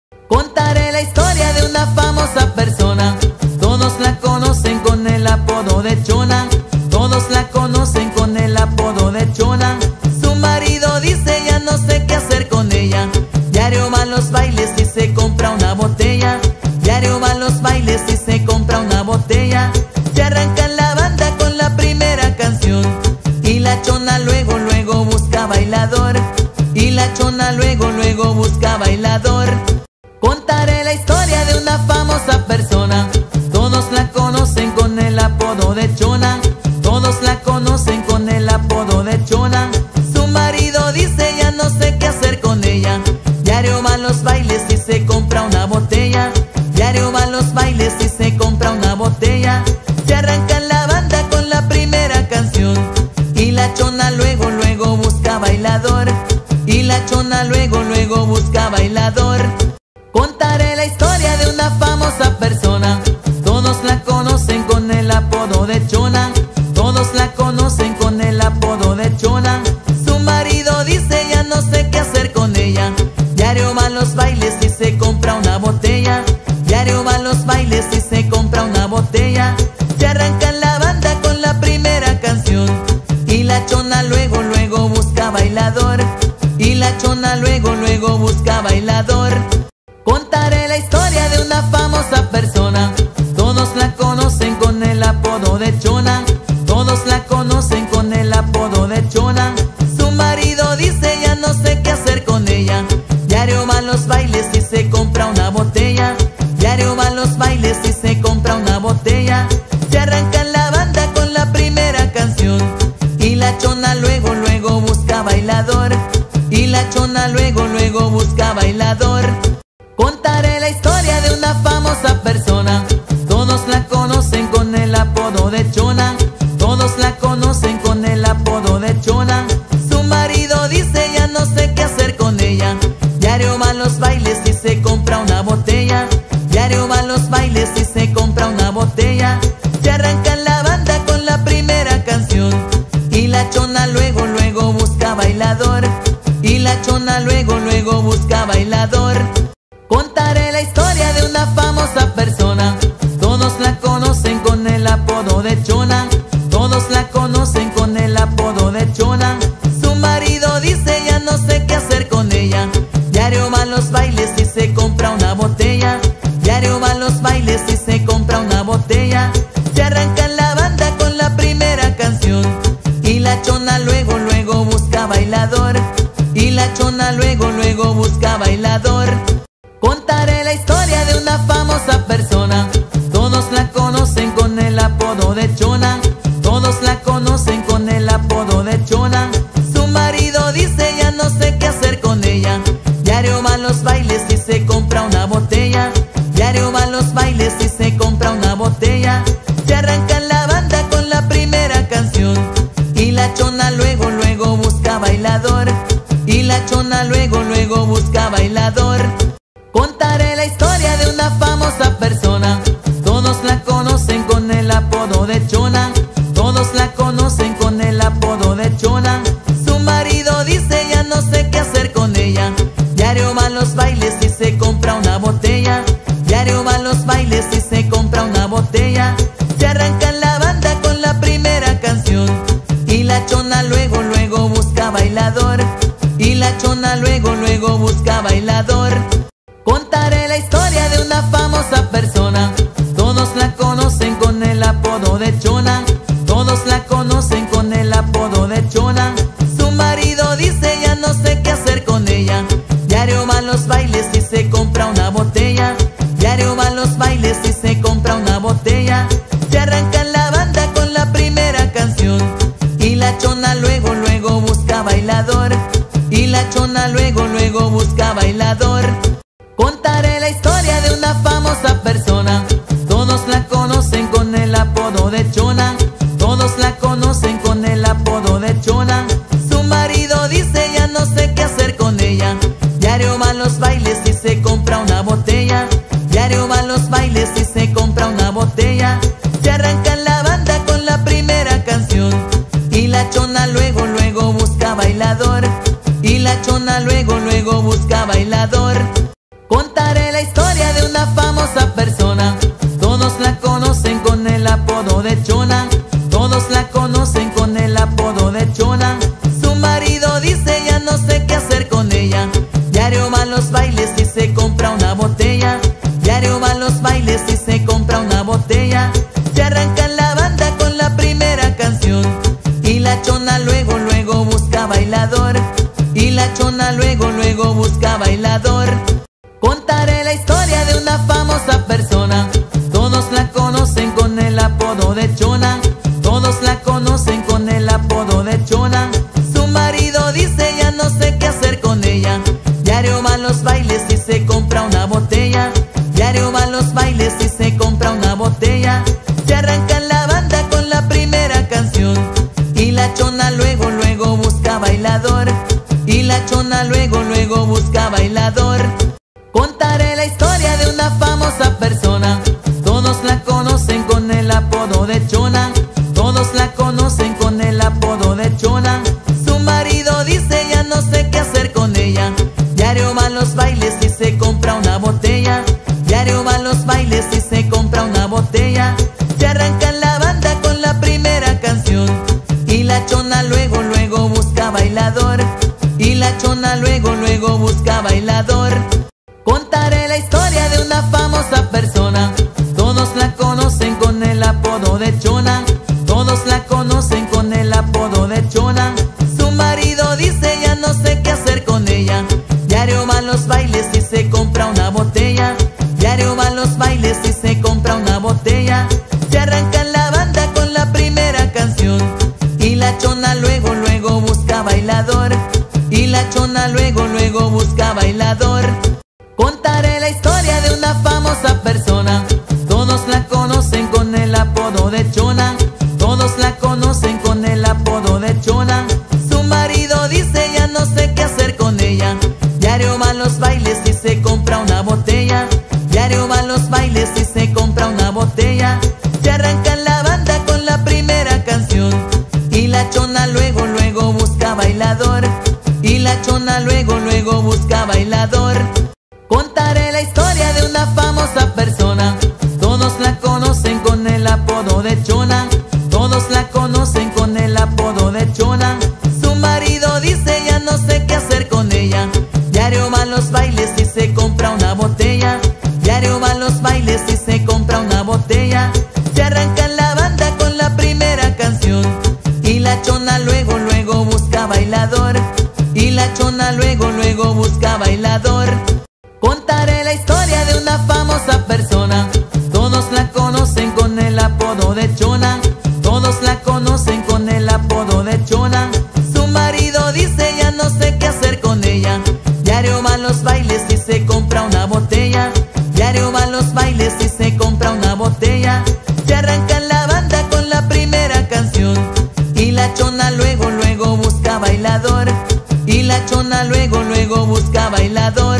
Contaré la historia de una famosa persona. Todos la conocen con el apodo de Chona. Todos la conocen con el apodo de Chona. Su marido dice ya no sé qué hacer con ella. Diario va a los bailes y se compra una botella. Diario va a los bailes y se compra una botella. Se arranca la banda con la primera canción. Y la chona luego, luego busca bailador. Y la chona luego, luego busca bailador. Contaré la historia de una famosa persona. Todos la conocen con el apodo de Chona. Todos la conocen con el apodo de Chona. Su marido dice ya no sé qué hacer con ella. Diario va a los bailes y se compra una botella. Diario va a los bailes y se compra una botella. Se arranca la banda con la primera canción. Y la chona luego, luego busca bailador. Y la chona luego, luego busca bailador. Contaré la historia de una famosa persona. Todos la conocen con el apodo de Chona. Todos la conocen con el apodo de Chona. Su marido dice ya no sé qué hacer con ella. Diario va a los bailes y se compra una botella. Diario va a los bailes y se compra una botella. Se arranca la banda con la primera canción. Y la chona luego, luego busca bailador. Y la chona luego, luego busca bailador. Contaré la historia de una famosa persona. Todos la conocen con el apodo de Chona. Todos la conocen con el apodo de Chona. Su marido dice ya no sé qué hacer con ella. Diario va a los bailes y se compra una botella. Diario va a los bailes y se compra una botella. Se arranca la banda con la primera canción. Y la chona luego, luego busca bailador. Y la chona luego, luego busca bailador. Contaré la historia de una famosa persona. Todos la conocen con el apodo de Chona. Todos la conocen con el apodo de Chona. Su marido dice ya no sé qué hacer con ella. Diario va a los bailes y se compra una botella. Diario va a los bailes y se compra una botella. Se arranca la banda con la primera canción. Y la chona luego, luego busca bailador. Y la chona luego, luego busca bailador. Contaré la historia de una famosa persona. Todos la conocen con el apodo de Chona. Todos la conocen con el apodo de Chona. Su marido dice ya no sé qué hacer con ella. Diario va a los bailes y se compra una botella. Diario va a los bailes y se compra una botella. Se arranca la banda con la primera canción. Y la chona luego, luego busca bailador. Y la chona luego, luego busca bailador. Contaré la historia de una famosa persona. Todos la conocen con el apodo de Chona. Todos la conocen con el apodo de Chona. Su marido dice ya no sé qué hacer con ella. Diario va a los bailes y se compra una botella. Diario va a los bailes y se compra una botella. Se arranca la banda con la primera canción. Y la chona luego, luego busca bailador. Y la chona luego, luego busca bailador. Contaré la historia de una famosa persona. Todos la conocen con el apodo de Chona. Todos la conocen con el apodo de Chona. Su marido dice ya no sé qué hacer con ella. Diario va a los bailes y se compra una botella. Diario va a los bailes y se compra una botella. Se arranca la banda con la primera canción. Y la chona luego, luego busca bailador. Y la chona luego, luego busca bailador. Contaré la historia de una famosa persona. Todos la conocen con el apodo de Chona. Todos la conocen con el apodo de Chona. Su marido dice ya no sé qué hacer con ella. Diario va a los bailes y se compra una botella. Diario va a los bailes y y se compra una botella. Se arranca la banda con la primera canción y la chona luego, luego busca bailador. Y la chona luego, luego busca bailador. Contaré la historia de una famosa persona. Todos la conocen con el apodo de Chona. Todos la conocen con el apodo de Chona. Su marido dice ya no sé qué hacer con ella. Diario va a los bailes y se compra una botella. Diario va a los bailes y se compra una botella. Se arranca la banda con la primera canción y la chona luego, luego busca bailador. Y la chona luego, luego busca bailador. Contaré la historia de una famosa persona. Todos la conocen con el apodo de Chona. Todos la conocen con el apodo de Chona. Su marido dice ya no sé qué hacer con ella. Diario va a los bailes y se compra una botella. Diario va a los bailes y se compra una botella. Se arranca la banda con la primera canción y la chona luego, luego busca bailador. Y la chona luego, luego busca bailador. Contaré la historia de una famosa persona. Todos la conocen con el apodo de Chona. Todos la conocen con el apodo de Chona. Su marido dice ya no sé qué hacer con ella. Diario va a los bailes y se compra una botella. Diario va a los bailes y se compra una botella. Se arranca la banda con la primera canción y la chona luego, luego busca bailador. Y la chona luego, luego busca bailador. Contaré la historia de una famosa persona. Todos la conocen con el apodo de Chona. Todos la conocen con el apodo de Chona. Su marido dice ya no sé qué hacer con ella. Diario va a los bailes y se compra una botella. Diario va a los bailes y se compra una botella. Se arranca la banda con la primera canción y la chona luego, luego busca bailador. Y la chona luego, luego busca bailador. Contaré la historia de una famosa persona. Todos la conocen con el apodo de Chona. Todos la conocen con el apodo de Chona. Su marido dice ya no sé qué hacer con ella. Diario va a los bailes y se compra una botella. Diario va a los bailes y se compra una botella. Se arranca la banda con la primera canción y la chona luego, luego busca bailador. Y la chona luego, luego busca bailador. Contaré la historia de una famosa persona. Todos la conocen con el apodo de Chona. Todos la conocen con el apodo de Chona. Su marido dice ya no sé qué hacer con ella. Diario va a los bailes y se compra una botella. Diario va a los bailes y se compra una botella. Se arranca la banda con la primera canción y la chona luego, luego busca bailador. Y la chona luego, luego busca bailador. Contaré la historia de una famosa persona. Todos la conocen con el apodo de Chona. Todos la conocen con el apodo de Chona. Su marido dice ya no sé qué hacer con ella. Diario va a los bailes y se compra una botella. Diario va a los bailes y se compra una botella. Se arranca la banda con la primera canción y la chona luego, luego busca bailador. Y la chona luego, luego busca bailador. Contaré la historia de una famosa persona. Todos la conocen con el apodo de Chona. Todos la conocen con el apodo de Chona. Su marido dice ya no sé qué hacer con ella. Diario va a los bailes y se compra una botella. Diario va a los bailes y se compra una botella. Se arranca la banda con la primera canción y la chona luego, luego busca bailador. Y la chona luego, luego busca bailador.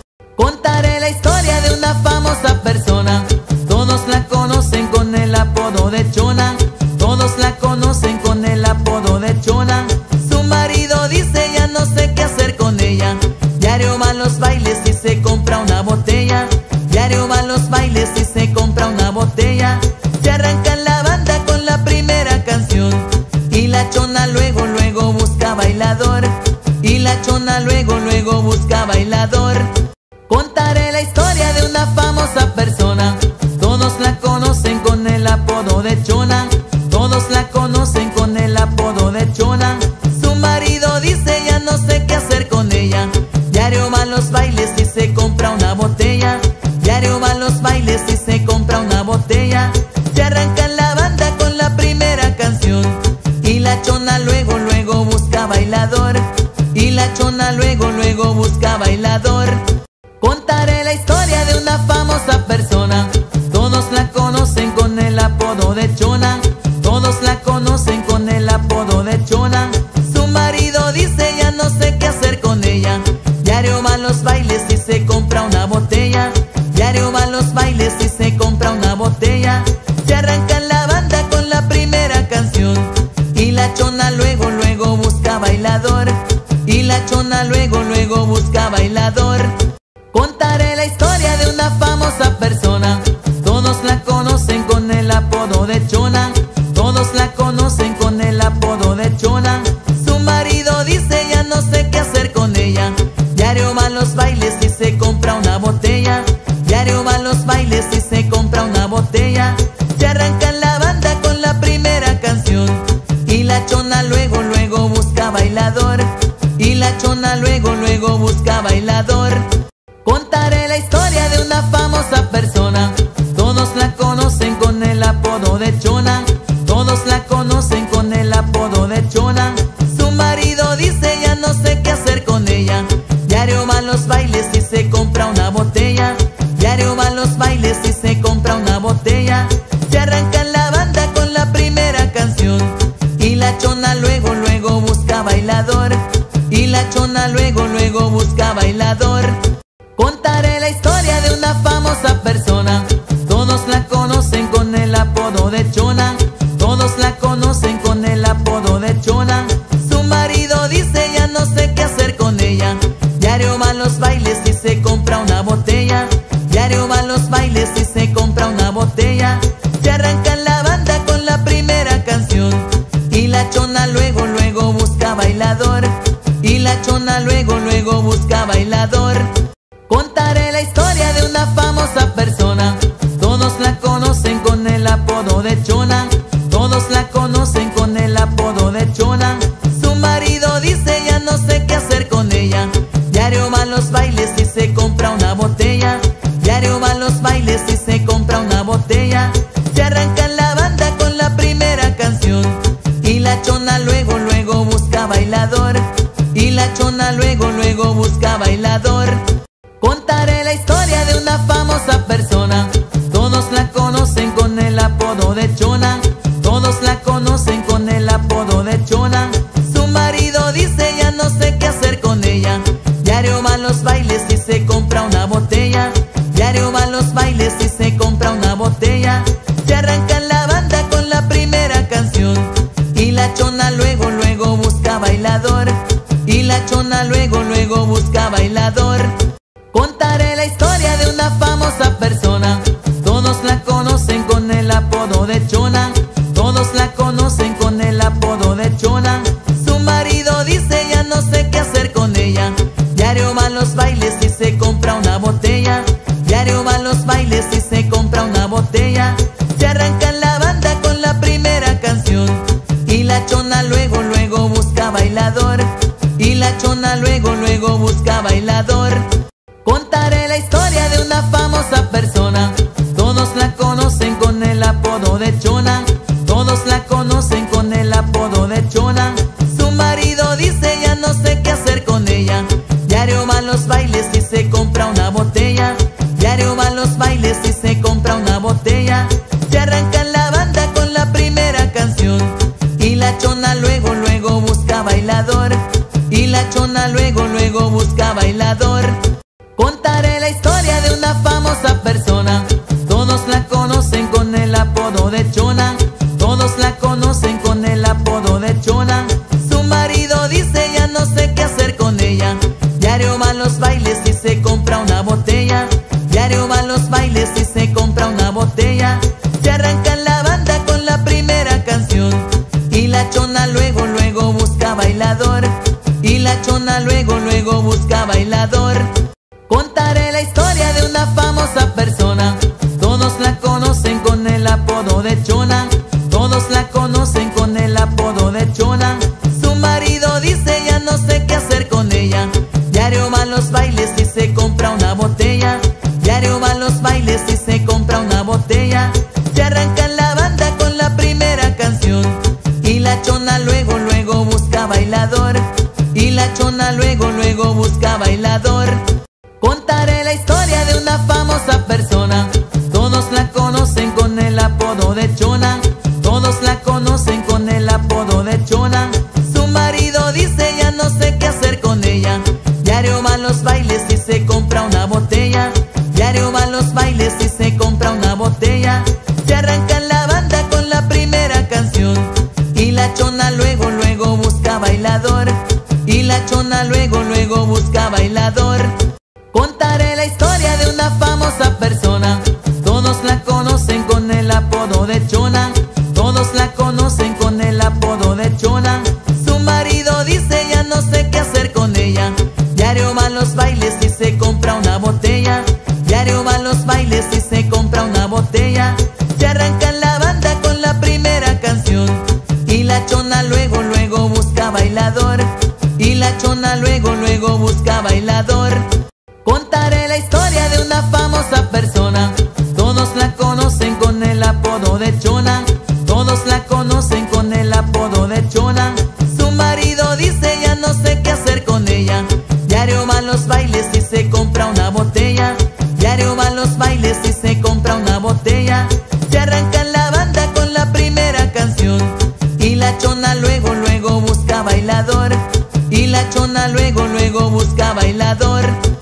Contaré la historia de una famosa persona. Todos la conocen con el apodo de Chona. Todos la conocen con el apodo de Chona. Su marido dice ya no sé qué hacer con ella. Diario va a los bailes y se compra una botella. Diario va a los bailes y se compra una botella. Se arranca la banda con la primera canción y la chona luego, luego busca bailador. Y la chona luego, luego busca bailador. Contaré la historia de una famosa persona. Todos la conocen con el apodo de Chona. Todos la conocen con el apodo de Chona. Su marido dice ya no sé qué hacer con ella. Diario va a los bailes y se compra una botella. Diario va a los bailes y se compra una botella. Se arranca la banda con la primera canción. Y la chona luego, luego busca bailador. Y la chona luego, luego busca bailador. Contaré la historia de una famosa persona. Todos la conocen con el apodo de Chona. Todos la conocen con el apodo de Chona. Su marido dice ya no sé qué hacer con ella. Diario va a los bailes y se compra una botella. Diario va a los bailes y se compra una botella. Se arranca la banda con la primera canción. Y la chona luego, luego busca bailador. Y la chona luego, luego busca bailador. Contaré la historia de una famosa persona. Todos la conocen con el apodo de Chona. Todos la conocen con el apodo de Chona. Su marido dice ya no sé qué hacer con ella. Diario va a los bailes y se compra una botella. Diario va a los bailes y se compra una botella. Se arranca la banda con la primera canción. Y la chona luego, luego busca bailador. Y la chona luego, luego busca bailador. Contaré la historia de una famosa persona. Todos la conocen con el apodo de Chona. Todos la conocen con el apodo de Chona. Su marido dice ya no sé qué hacer con ella. Diario va a los bailes y se compra una botella. Diario va a los bailes y se compra una botella. Se arranca la banda con la primera canción. Y la chona luego, luego busca bailador. Y la chona luego, luego busca bailador. Contaré la historia de una famosa persona. Todos la conocen con el apodo de Chona. Todos la conocen con el apodo de Chona. Su marido dice ya no sé qué hacer con ella. Diario va a los bailes y se compra una botella. Diario va a los bailes y se compra una botella. Se arranca la banda con la primera canción. Y la chona luego, luego busca bailador. Y la chona luego, luego busca bailador. Contaré la historia de una famosa persona. Todos la conocen con el apodo de Chona. Todos la conocen con el apodo de Chona. Su marido dice ya no sé qué hacer con ella. Diario va a los bailes y se compra una botella. Diario va a los bailes y se compra una botella. Se arranca la banda con la primera canción. Y la chona luego, luego busca bailador. Y la chona luego, luego busca bailador. Contaré la historia de una famosa persona. Todos la conocen con el apodo de Chona. Todos la conocen con el apodo de Chona. Su marido dice ya no sé qué hacer con ella. Diario va a los bailes y se compra una botella. Diario va a los bailes y se compra una botella. Se arranca la banda con la primera canción. Y la chona luego, luego busca bailador. Y la chona luego, luego busca bailador. Contaré la historia de una famosa persona. Todos la conocen con el apodo de Chona. Todos la conocen con el apodo de Chona. Su marido dice ya no sé qué hacer con ella. Diario va a los bailes y se compra una botella. Diario va a los bailes y se compra una botella. Se arranca la banda con la primera canción. Y la chona luego, luego busca bailador. Y la chona luego, luego busca bailador. Contaré la historia de una famosa persona. Todos la conocen con el apodo de Chona. Todos la conocen con el apodo de Chona. Su marido dice ya no sé qué hacer con ella. Diario va a los bailes y se compra una botella. Diario va a los bailes y se compra una botella. Se arranca la banda con la primera canción. Y la chona luego, luego busca bailador. Y la chona luego, luego busca bailador. Contaré la historia de una famosa persona. Todos la conocen con el apodo de Chona. Todos la conocen con el apodo de Chona. Su marido dice ya no sé qué hacer con ella. Diario va a los bailes y se compra una botella. Diario va a los bailes y se compra una botella. Se arranca la banda con la primera canción. Y la chona luego, luego busca bailador. Y la chona luego, luego busca bailador. Contaré la historia de una famosa persona. Todos la conocen con el apodo de Chona. Todos la conocen con el apodo de Chona. Su marido dice ya no sé qué hacer con ella. Diario va a los bailes y se compra una botella. Diario va a los bailes y se compra una botella. apodo de Chona. Todos la conocen con el apodo de Chona. Su marido dice ya no sé qué hacer con ella. Diario va a los bailes y se compra una botella. Diario va a los bailes y se compra una botella. Se arranca en la banda con la primera canción. Y la Chona luego, luego busca bailador. Y la Chona luego, luego busca bailador. Contaré la historia de una famosa persona. Todos la conocen con el apodo de Chona. Todos la conocen con el apodo de Chona. Su marido dice ya no sé qué hacer con ella. Diario va a los bailes y se compra una botella. Diario va a los bailes y se compra una botella. Se arranca en la banda con la primera canción. Y la Chona luego, luego busca bailador. Y la Chona luego, luego busca bailador. Contaré la historia de una famosa persona. Todos la conocen con el apodo de Chona. Todos la conocen con el apodo de Chona. Su marido dice ya no sé qué hacer con ella. Diario va a los bailes y se compra una botella. Diario va a los bailes y se compra una botella. Se arranca en la banda con la primera canción. Y la Chona luego, luego busca bailador. Y la Chona luego, luego busca bailador.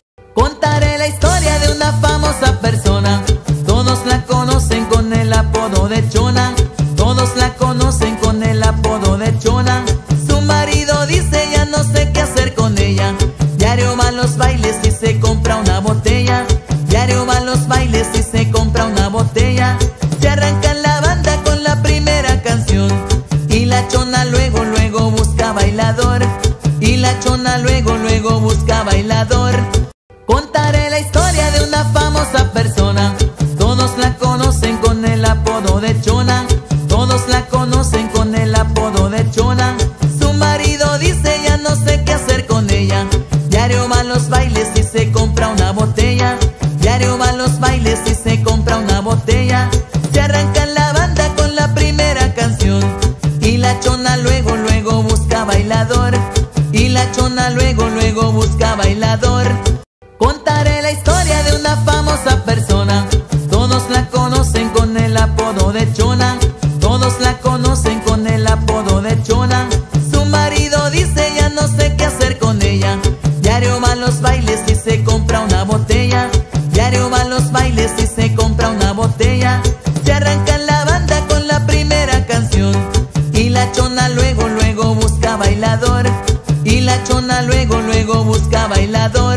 Contaré la historia de una famosa persona. Todos la conocen con el apodo de Chona. Todos la conocen con el apodo de Chona. Su marido dice ya no sé qué hacer con ella. Diario va a los bailes y se compra una botella. Diario va a los bailes y se compra una botella. Se arranca en la banda con la primera canción. Y la Chona luego, luego busca bailador. Y la Chona luego, luego busca bailador. Contaré la historia de una famosa persona. Todos la conocen con el apodo de Chona. Todos la conocen con el apodo de Chona. Su marido dice ya no sé qué hacer con ella. Diario va a los bailes y se compra una botella. Diario va a los bailes y se compra una botella. Se arranca en la banda con la primera canción. Y la Chona luego, luego busca bailador. Y la Chona luego, luego busca bailador. Contaré la historia de una famosa persona. Todos la conocen con el apodo de Chona. Todos la conocen con el apodo de Chona. Su marido dice ya no sé qué hacer con ella. Diario va a los bailes y se compra una botella. Diario va a los bailes y se compra una botella. Se arranca en la banda con la primera canción. Y la Chona luego, luego busca bailador. Y la Chona luego, luego busca bailador.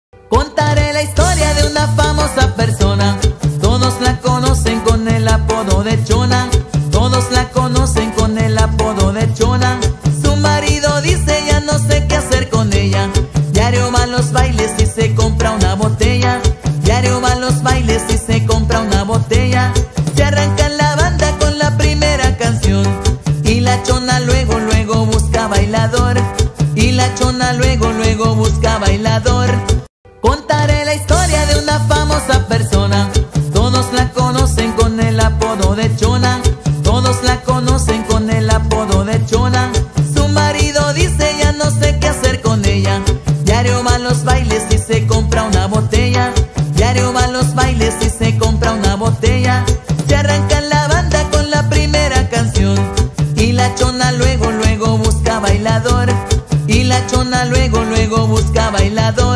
Contaré la historia de una famosa persona. Todos la conocen con el apodo de Chona. Todos la conocen con el apodo de Chona. Su marido dice ya no sé qué hacer con ella. Diario va a los bailes y se compra una botella. Diario va a los bailes y se compra una botella. Se arranca en la banda con la primera canción. Y la Chona luego, luego busca bailador. Y la Chona luego, luego busca bailador. Contaré la historia de una famosa persona. Todos la conocen con el apodo de Chona. Todos la conocen con el apodo de Chona. Su marido dice ya no sé qué hacer con ella. Diario va a los bailes y se compra una botella. Diario va a los bailes y se compra una botella. Se arranca en la banda con la primera canción. Y la Chona luego, luego busca bailador. Y la Chona luego, luego busca bailador.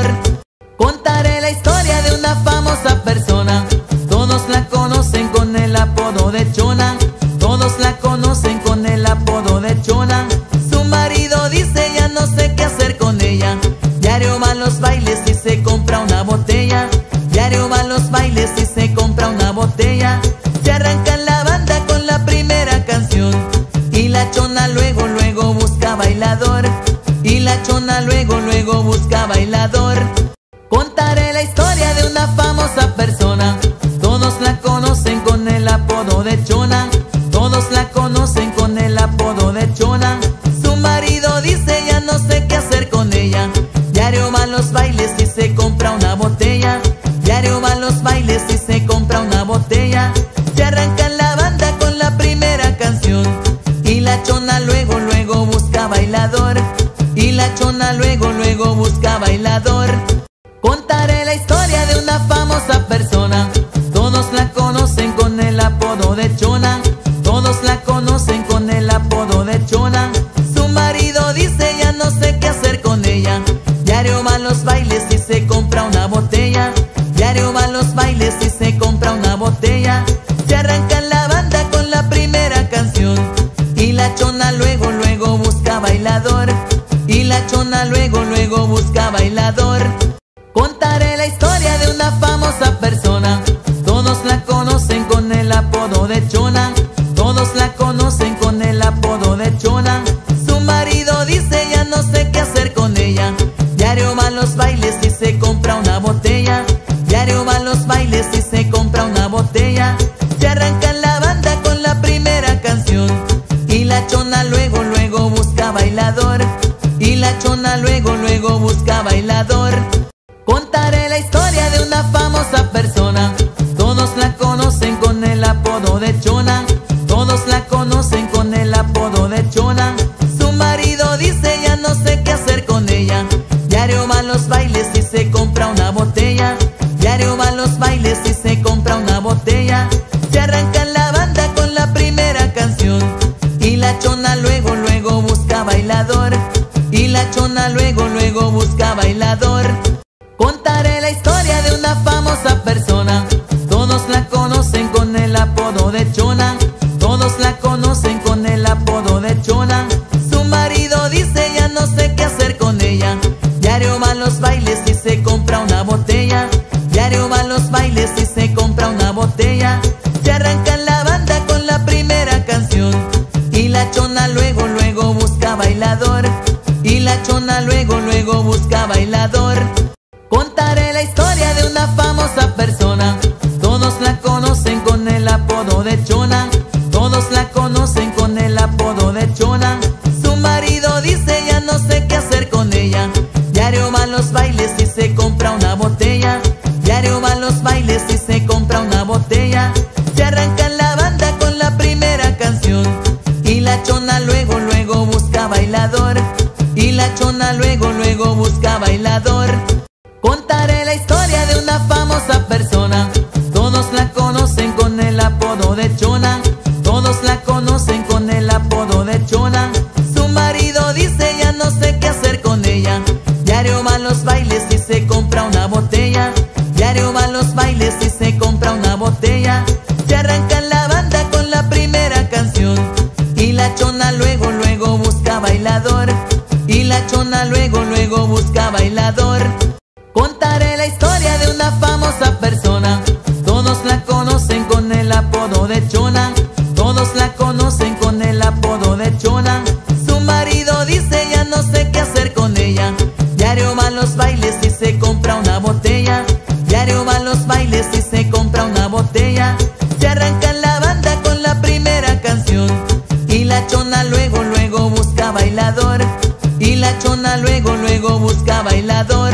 Contaré la historia de una famosa persona. Todos la conocen con el apodo de Chona. Todos la conocen con el apodo de Chona. Su marido dice ya no sé qué hacer con ella. Diario va a los bailes y se compra una botella. Diario va a los bailes y se compra una botella. Se arranca en la banda con la primera canción. Y la Chona luego, luego busca bailador. Y la Chona luego, luego busca bailador. Contaré la historia de una famosa persona. Todos la conocen con el apodo de Chona. Todos la conocen con el apodo de Chona. Su marido dice ya no sé qué hacer con ella. Diario va a los bailes y se compra una botella. Diario va a los bailes y se compra una botella. Se arranca en la banda con la primera canción. Y la Chona luego, luego busca bailador. Y la Chona luego, luego busca bailador. Contaré la historia de una famosa persona. Todos la conocen con el apodo de Chona. Todos la conocen con el apodo de Chona. Su marido dice ya no sé qué hacer con ella. Diario va a los bailes y se compra una botella. Diario va a los bailes y se compra una botella. Se arranca en la banda con la primera canción. Y la Chona luego, luego busca bailador. Y la Chona luego, luego busca bailador. Contaré la historia de una famosa persona. Todos la conocen con el apodo de Chona. Todos la conocen con el apodo de Chona. Su marido dice ya no sé qué hacer con ella. Diario va a los bailes y se compra una botella. Diario va a los bailes y se compra una botella. Se arranca en la banda con la primera canción. Y la Chona luego, luego busca bailador. Y la Chona luego, luego busca bailador. Contaré la historia de una famosa persona. Todos la conocen con el apodo de Chona. Todos la conocen con el apodo de Chona. Su marido dice ya no sé qué hacer con ella. Diario va a los bailes y se compra una botella. Diario va a los bailes y se compra una botella. Se arranca en la banda con la primera canción. Y la Chona luego, luego busca bailador. Y la Chona luego, luego busca bailador. Contaré la historia de una famosa persona. Todos la conocen con el apodo de Chona. Todos la conocen con el apodo de Chona. Su marido dice ya no sé qué hacer con ella. Diario va a los bailes y se compra una botella. Diario va a los bailes y se compra una botella. Se arranca en la banda con la primera canción. Y la Chona luego, luego busca bailador. Y la Chona luego, luego busca bailador. Contaré la historia de una famosa persona. Todos la conocen con el apodo de Chona. Todos la conocen con el apodo de Chona. Su marido dice ya no sé qué hacer con ella. Diario va a los bailes y se compra una botella. Diario va a los bailes y se compra una botella. Se arranca en la banda con la primera canción. Y la Chona luego, luego busca bailador. Y la Chona luego, luego busca bailador. Contaré la historia de una famosa persona. Todos la conocen con el apodo de Chona. Todos la conocen con el apodo de Chona. Su marido dice ya no sé qué hacer con ella. Diario va a los bailes y se compra una botella. Diario va a los bailes y se compra una botella. Se arranca en la banda con la primera canción. Y la Chona luego, luego busca bailador. Y la Chona luego, luego busca bailador. Contaré la historia de una famosa persona. Todos la conocen con el apodo de Chona. Todos la conocen con el apodo de Chona. Su marido dice ya no sé qué hacer con ella. Diario va a los bailes y se compra una botella. Diario va a los bailes y se compra una botella. Se arranca en la banda con la primera canción. Y la Chona luego, luego busca bailador. Y la Chona luego, luego busca bailador.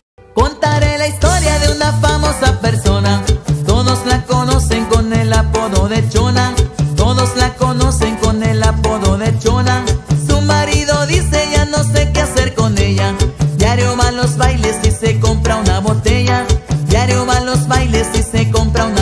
Contaré la historia de una famosa persona. Todos la conocen con el apodo de Chona. Todos la conocen con el apodo de Chona. Su marido dice ya no sé qué hacer con ella. Diario va a los bailes y se compra una botella. Diario va a los bailes y se compra una